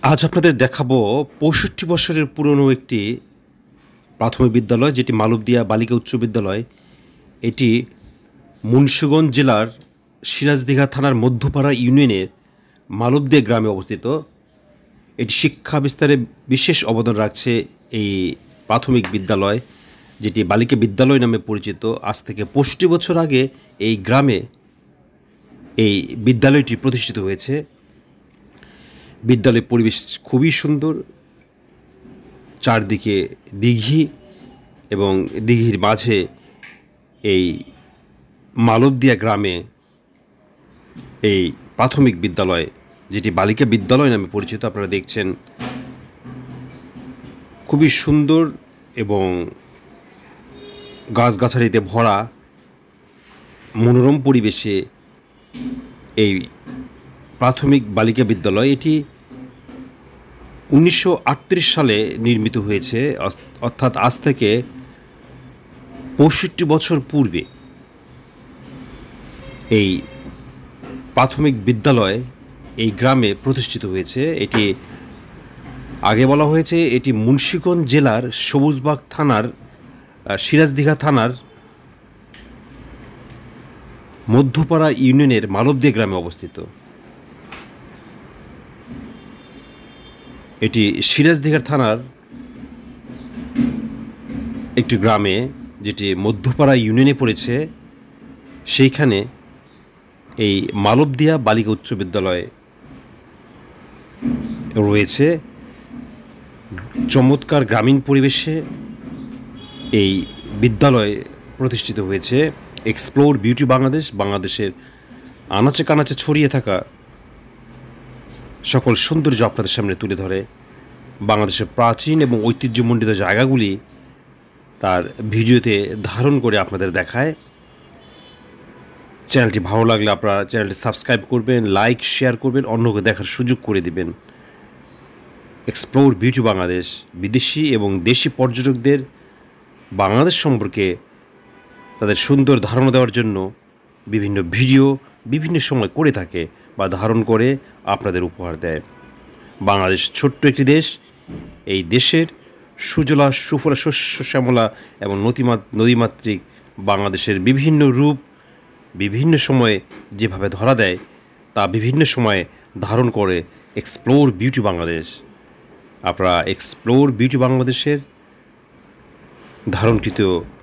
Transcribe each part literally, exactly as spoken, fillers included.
আজ আপনাদের দেখাবো পঁয়ষট্টি বছরের পুরনো একটি প্রাথমিক বিদ্যালয়, যেটি মালবদিয়া বালিকা উচ্চ বিদ্যালয়। এটি মুন্সিগঞ্জ জেলার সিরাজদিঘা থানার মধ্যপাড়া ইউনিয়নের মালবদিয়া গ্রামে অবস্থিত। এটি শিক্ষা বিস্তারে বিশেষ অবদান রাখছে এই প্রাথমিক বিদ্যালয়, যেটি বালিকা বিদ্যালয় নামে পরিচিত। আজ থেকে পঁয়ষট্টি বছর আগে এই গ্রামে এই বিদ্যালয়টি প্রতিষ্ঠিত হয়েছে। বিদ্যালয়ের পরিবেশ খুবই সুন্দর, চারদিকে দিঘি এবং দিঘির মাঝে এই মালবদিয়া গ্রামে এই প্রাথমিক বিদ্যালয়, যেটি বালিকা বিদ্যালয় নামে পরিচিত। আপনারা দেখছেন খুবই সুন্দর এবং গাছগাছালিতে ভরা মনোরম পরিবেশে এই প্রাথমিক বালিকা বিদ্যালয়। এটি উনিশশো আটত্রিশ সালে নির্মিত হয়েছে, অর্থাৎ আজ থেকে পঁয়ষট্টি বছর পূর্বে এই প্রাথমিক বিদ্যালয় এই গ্রামে প্রতিষ্ঠিত হয়েছে। এটি আগে বলা হয়েছে এটি মুন্সিগঞ্জ জেলার সবুজবাগ থানার সিরাজদিঘা থানার মধ্যপাড়া ইউনিয়নের মালবদিয়া গ্রামে অবস্থিত। এটি সিরাজদিঘা থানার একটি গ্রামে, যেটি মধ্যপাড়া ইউনিয়নে পড়েছে। সেইখানে এই মালবদিয়া বালিকা উচ্চ বিদ্যালয় রয়েছে। চমৎকার গ্রামীণ পরিবেশে এই বিদ্যালয় প্রতিষ্ঠিত হয়েছে। এক্সপ্লোর বিউটি বাংলাদেশ বাংলাদেশের আনাচে কানাচে ছড়িয়ে থাকা সকল সৌন্দর্য আপনাদের সামনে তুলে ধরে। বাংলাদেশের প্রাচীন এবং ঐতিহ্যমণ্ডিত জায়গাগুলি তার ভিডিওতে ধারণ করে আপনাদের দেখায়। চ্যানেলটি ভালো লাগলে আপনারা চ্যানেলটি সাবস্ক্রাইব করবেন, লাইক শেয়ার করবেন, অন্যকে দেখার সুযোগ করে দিবেন। এক্সপ্লোর বিউটি বাংলাদেশ বিদেশি এবং দেশি পর্যটকদের বাংলাদেশ সম্পর্কে তাদের সুন্দর ধারণা দেওয়ার জন্য বিভিন্ন ভিডিও বিভিন্ন সময় করে থাকে বা ধারণ করে আপনাদের উপহার দেয়। বাংলাদেশ ছোট্ট একটি দেশ। এই দেশের সুজলা সুফলা শস্য শ্যামলা এবং নদীমা নদীমাতৃক বাংলাদেশের বিভিন্ন রূপ বিভিন্ন সময়ে যেভাবে ধরা দেয় তা বিভিন্ন সময়ে ধারণ করে এক্সপ্লোর বিউটি বাংলাদেশ। আপনারা এক্সপ্লোর বিউটি বাংলাদেশের ধারণকৃত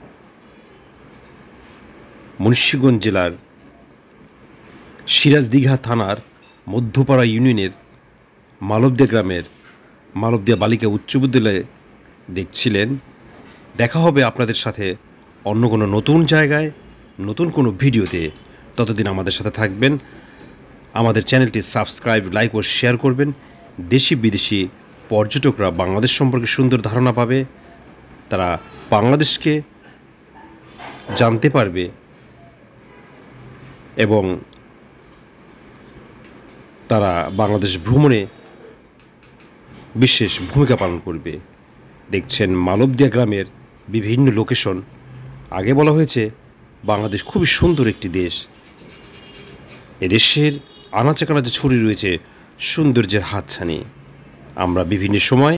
মুন্সিগঞ্জ জেলার সিরাজদিঘা থানার মধ্যপাড়া ইউনিয়নের মালবদিয়া গ্রামের মালবদিয়া বালিকা উচ্চ বিদ্যালয়ে দেখছিলেন। দেখা হবে আপনাদের সাথে অন্য কোনো নতুন জায়গায় নতুন কোনো ভিডিওতে। ততদিন আমাদের সাথে থাকবেন। আমাদের চ্যানেলটি সাবস্ক্রাইব, লাইক ও শেয়ার করবেন। দেশি বিদেশি পর্যটকরা বাংলাদেশ সম্পর্কে সুন্দর ধারণা পাবে, তারা বাংলাদেশকে জানতে পারবে এবং তারা বাংলাদেশ ভ্রমণে বিশেষ ভূমিকা পালন করবে। দেখছেন মালবদিয়া গ্রামের বিভিন্ন লোকেশন। আগে বলা হয়েছে বাংলাদেশ খুবই সুন্দর একটি দেশ। এদেশের আনাচে কানাচে ছড়িয়ে রয়েছে সৌন্দর্যের হাতছানি। আমরা বিভিন্ন সময়